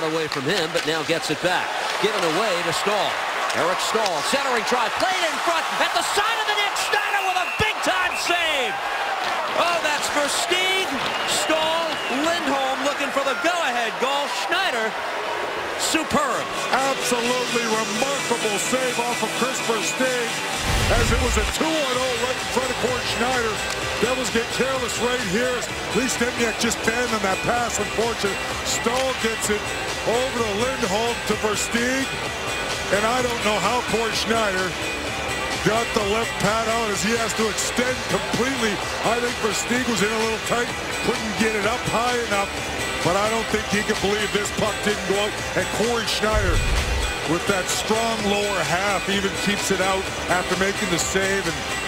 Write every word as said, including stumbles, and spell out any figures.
away from him, but now gets it back. Given away to Staal. Eric Staal, centering try, played in front, at the side of the net, Schneider with a big-time save! Oh, that's Versteeg, Staal, Lindholm looking for the go-ahead goal. Schneider, superb. Absolutely remarkable save off of Kris Versteeg, as it was a two on oh right in front of Cory Schneider. Devils get careless right here. Lee Stempniak just banned on that pass, unfortunately. Staal gets it over to Lindholm to Versteeg. And I don't know how Cory Schneider got the left pad out as he has to extend completely. I think Versteeg was in a little tight, couldn't get it up high enough, but I don't think he can believe this puck didn't go out. And Cory Schneider, with that strong lower half, even keeps it out after making the save. And